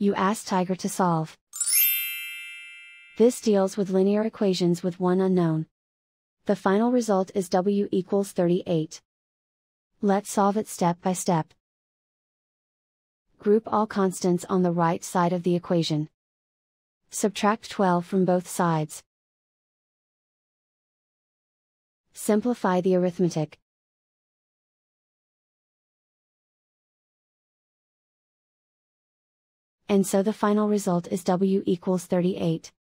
You ask Tiger to solve. This deals with linear equations with one unknown. The final result is w equals 38. Let's solve it step by step. Group all constants on the right side of the equation. Subtract 12 from both sides. Simplify the arithmetic. And so the final result is w equals 38.